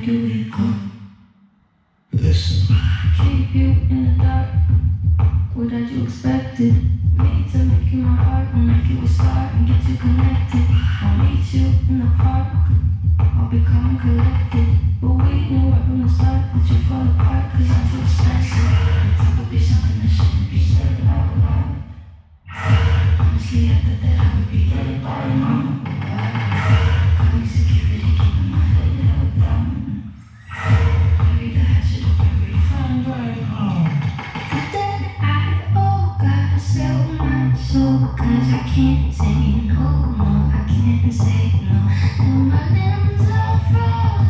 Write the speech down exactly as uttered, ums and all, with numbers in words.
do we go? Listen. Keep you in the dark. What had you expected? Me to make you my heart and make you a star and get you connected. I'll meet you in the park. I'll be calm and collected. But we knew right from the start that you fall apart cause I'm too expensive. It would be something that shouldn't be said out loud. Honestly, I thought that I would be dead by now. Calling security, keeping my head held down. Bury the hatchet of every fine right home. But then I, oh God, I sell my soul cause I can't say no, no, I can't say no. And my limbs are frozen.